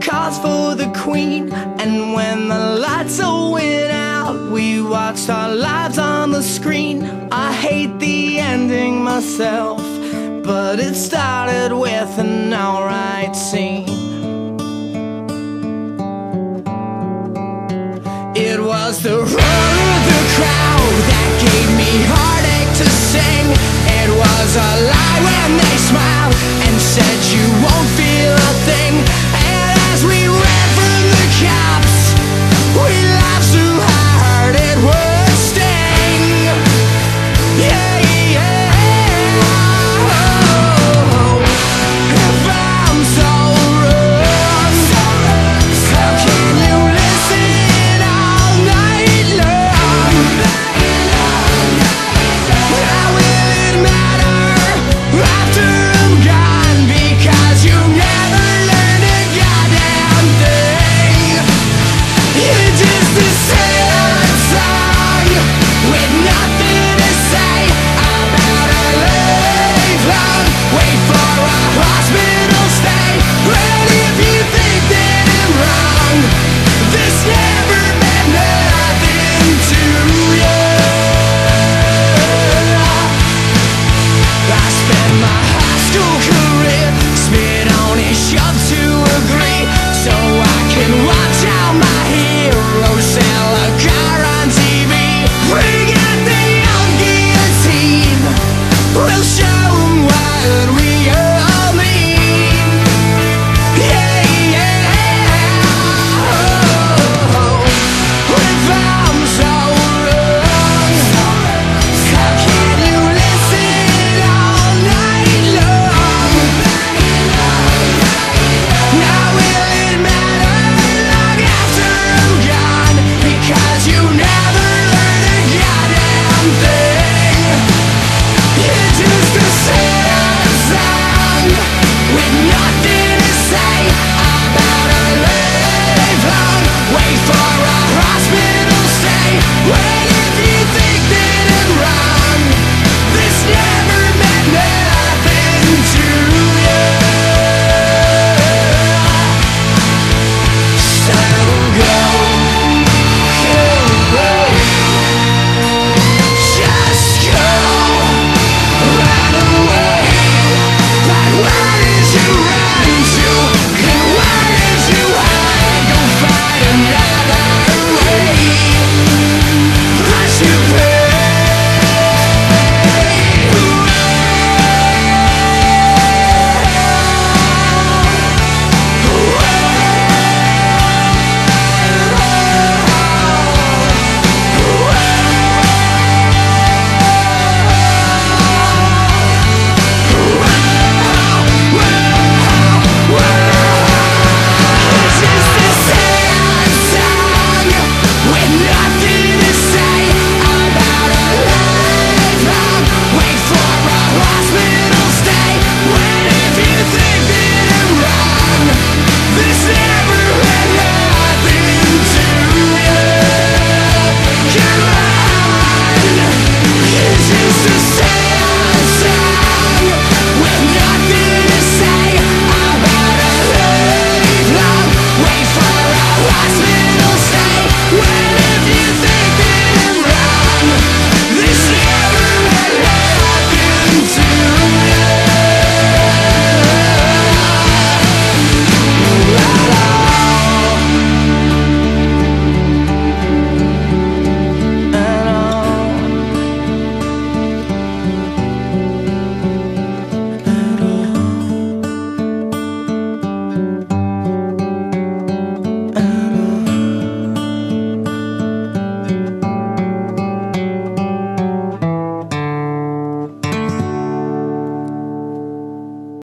cause for the queen. And when the lights all went out, we watched our lives on the screen. I hate the ending myself, but it started with an alright scene. It was the roar of the crowd that gave me heartache to sing. It was a lie when they smiled and said you won't feel a thing. And as we ran from the cops, we laughed so hard it would sting. Yeah, yeah. Oh, if I'm so wrong, how can you listen all night long? How will it matter after I'm gone? Because you never learned a goddamn thing. You're just a sad song with nothing to say about a lifelong wait for a hospital stay. But if you think that I'm wrong, this never meant nothing to you. I spent my high school career spit on and shoved to agree, so I can watch how my heroes sell a car on TV. Bring out the young guillotine, we'll show 'em what we